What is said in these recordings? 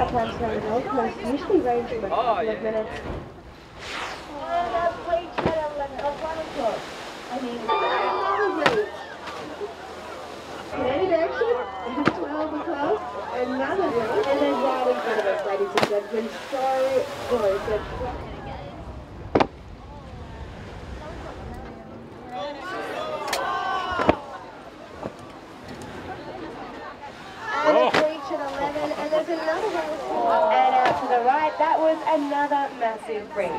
times around the Gold Coast usually range from a couple of minutes. And a breach at 1 o'clock. I mean, another breach. In any direction, it is 12 o'clock, another breach. And then right in front of us, ladies and gentlemen, so gorgeous. And a breach at 11, and there's another one. And out to the right, that was another massive breach.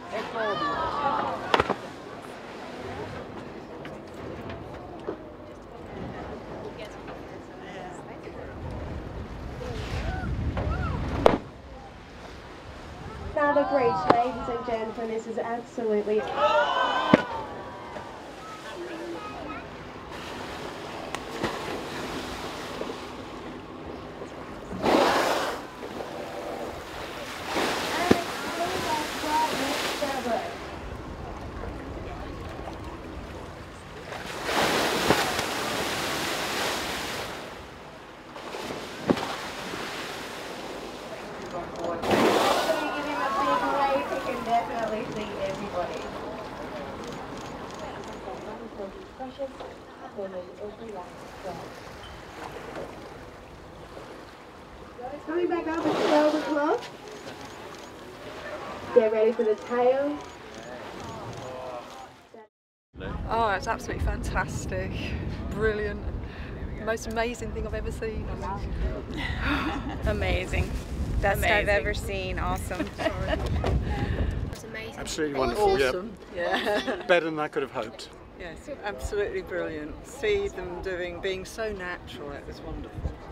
Another breach, ladies and gentlemen, this is absolutely... Coming back up at 12 o'clock. Get ready for the tail. Oh, it's absolutely fantastic. Brilliant. The most amazing thing I've ever seen. Amazing. Best I've ever seen. Awesome. It's amazing. Absolutely wonderful. Awesome. Yeah. Better than I could have hoped. Yes, absolutely brilliant. See them being so natural, it was wonderful.